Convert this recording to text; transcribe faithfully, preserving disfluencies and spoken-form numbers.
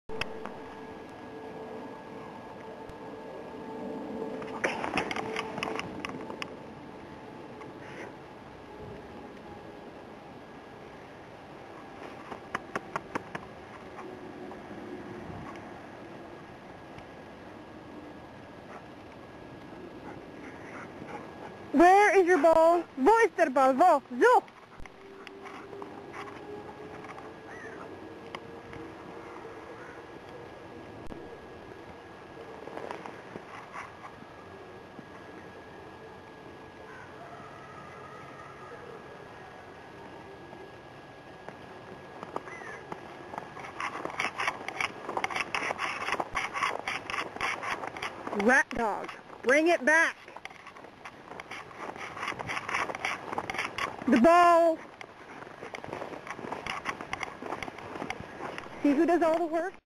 Where is your ball? Wo ist der Ball? Wo? So! Rat dog, bring it back! The ball! See who does all the work?